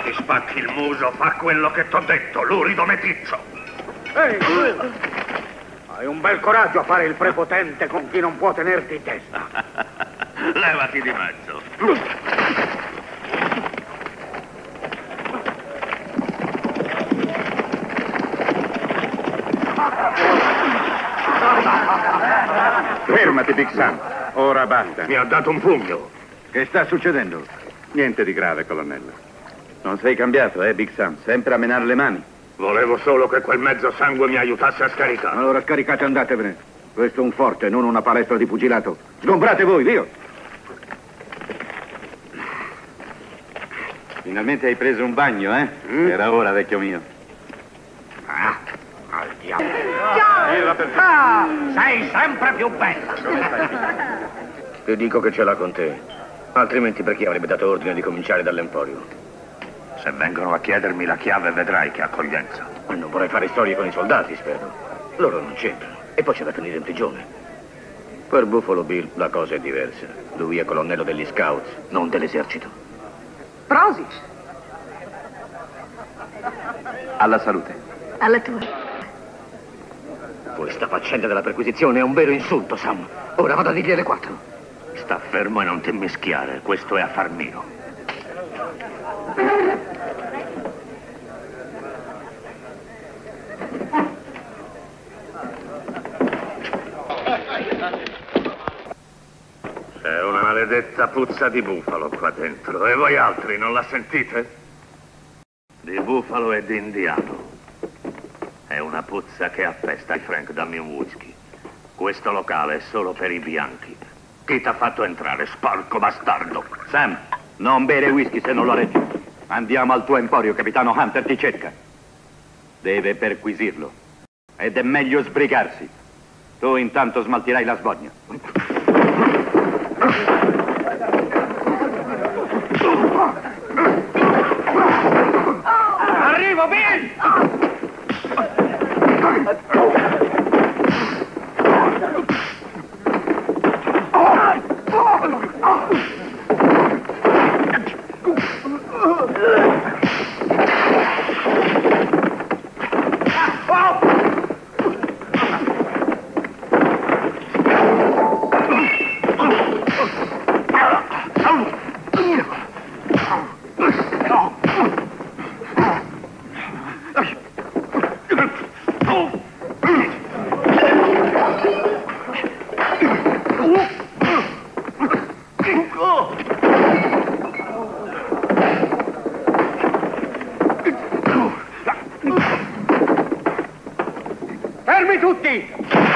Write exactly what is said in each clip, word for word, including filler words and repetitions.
ti spacchi il muso, fa quello che t'ho detto, lurido meticcio. Ehi, hai un bel coraggio a fare il prepotente con chi non può tenerti in testa. Levati di mezzo. Fermati, Big Sam. Ora basta. Mi ha dato un pugno. Che sta succedendo? Niente di grave, colonnello. Non sei cambiato, eh, Big Sam? Sempre a menare le mani. Volevo solo che quel mezzo sangue mi aiutasse a scaricare. Allora scaricate e andatevene. Questo è un forte, non una palestra di pugilato. Sgombrate voi, via! Finalmente hai preso un bagno, eh? Mm? Era ora, vecchio mio. Ah, al diavolo. Ah, sei sempre più bella. Ti dico che ce l'ha con te. Altrimenti perché avrebbe dato ordine di cominciare dall'Emporio? Se vengono a chiedermi la chiave vedrai che accoglienza. Ma non vorrei fare storie con i soldati, spero. Loro non c'entrano. E poi c'è da finire in prigione. Per Buffalo Bill la cosa è diversa. Lui è colonnello degli Scouts, non dell'esercito. Prosit. Alla salute. Alla tua. Questa faccenda della perquisizione è un vero insulto, Sam. Ora vado a dirgli alle quattro. Sta fermo e non ti mischiare. Questo è affar mio. C'è una maledetta puzza di bufalo qua dentro. E voi altri non la sentite? Di bufalo e di indiano. È una puzza che appesta. Frank, dammi un whisky. Questo locale è solo per i bianchi. Chi t'ha fatto entrare, sporco bastardo? Sam, non bere whisky se non lo reggi. Andiamo al tuo emporio, capitano Hunter ti cerca. Deve perquisirlo. Ed è meglio sbrigarsi. Tu intanto smaltirai la sbogna. Arrivo, Bill! Fermi tutti!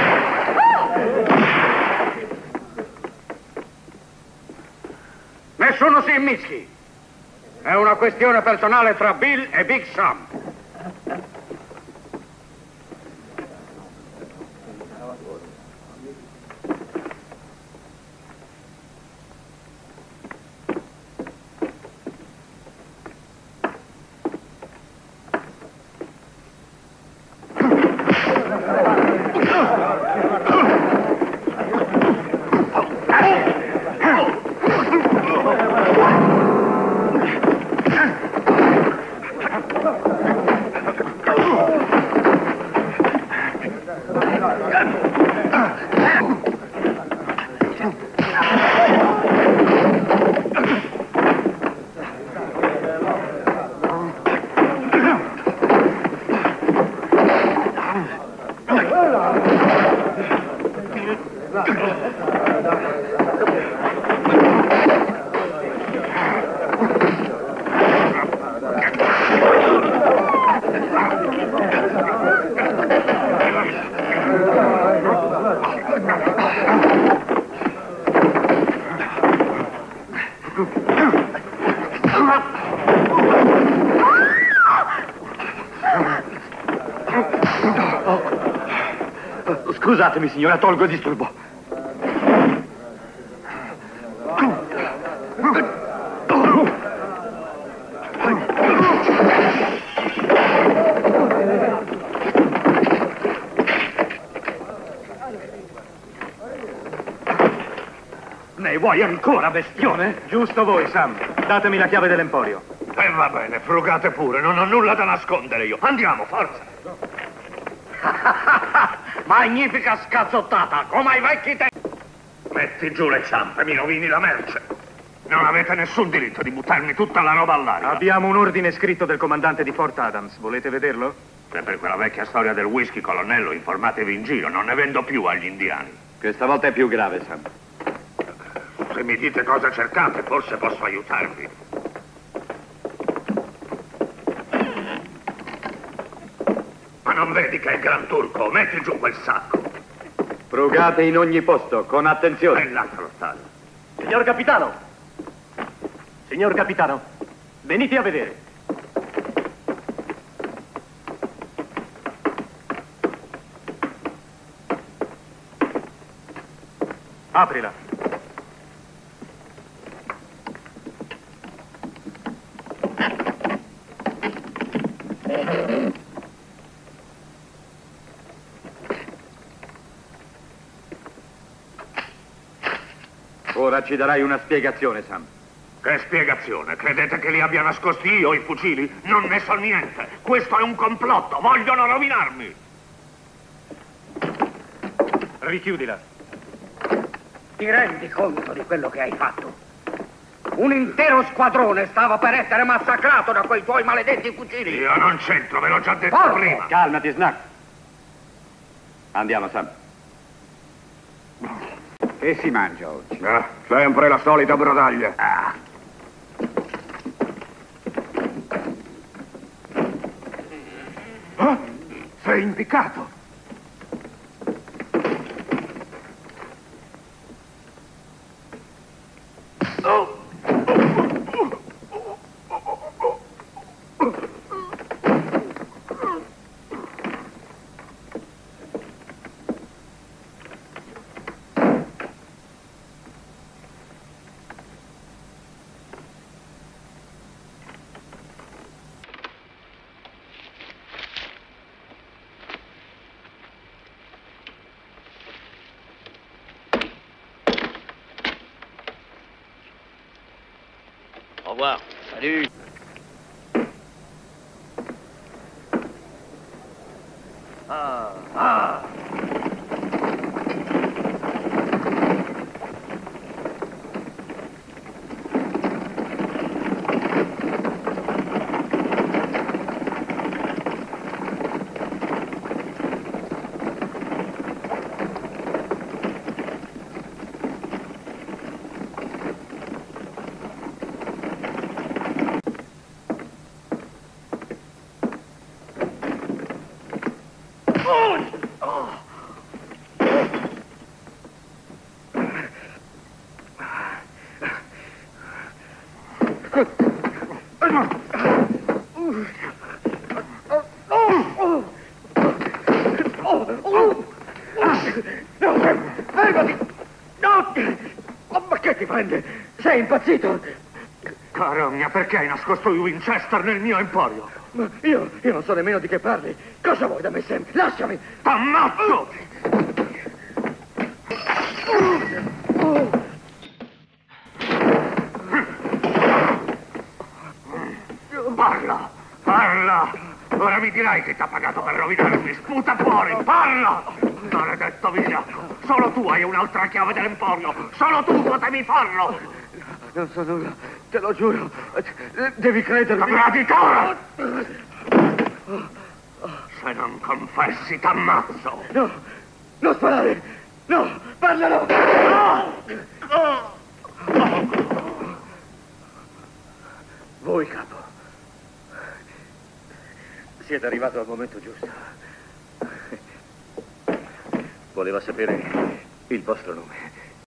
Nessuno si immischi. È una questione personale tra Bill e Big Sam. Scusatemi, signora, tolgo il disturbo. Ne vuoi ancora, bestione? Giusto voi, Sam. Datemi la chiave dell'emporio. E va bene, frugate pure, non ho nulla da nascondere io. Andiamo, forza! Magnifica scazzottata, come ai vecchi tempi! Metti giù le ciampe, mi rovini la merce. Non avete nessun diritto di buttarmi tutta la roba all'aria. Abbiamo un ordine scritto del comandante di Fort Adams. Volete vederlo? Se per quella vecchia storia del whisky, colonnello, informatevi in giro. Non ne vendo più agli indiani. Questa volta è più grave, Sam. Se mi dite cosa cercate, forse posso aiutarvi. Ma non vedi che è il Gran Turco? Metti giù quel sacco. Frugate in ogni posto, con attenzione. E lascialo stare. Signor capitano! Signor capitano, venite a vedere. Aprila. Ora ci darai una spiegazione, Sam. Che spiegazione? Credete che li abbia nascosti io i fucili? Non ne so niente. Questo è un complotto. Vogliono rovinarmi. Richiudila. Ti rendi conto di quello che hai fatto? Un intero squadrone stava per essere massacrato da quei tuoi maledetti fucili. Io non c'entro, ve l'ho già detto Porco! prima. Calmati, Snack. Andiamo, Sam. Che si mangia oggi? Ah, sempre la solita brodaglia. Ah. Ah, sei impiccato. Oh. Au revoir. Salut. Ah, ah. Fermati! No! Oh, ma che ti prende? Sei impazzito? Carogna, perché hai nascosto i Winchester nel mio emporio? Ma io, io non so nemmeno di che parli. Cosa vuoi da me, Sam? Lasciami! T'ammazzo! Parla! Parla! Ora mi dirai che ti ha pagato per rovinarmi. Sputa fuori! Parla! Maledetto vigliacco! Solo tu hai un'altra chiave dell'emporio! Solo tu potevi farlo! Non so nulla, te lo giuro. Devi credermi. Traditore! Se non confessi, t'ammazzo! No, non sparare! No, parlano! No! Voi, capo. Siete arrivato al momento giusto. Voleva sapere il vostro nome.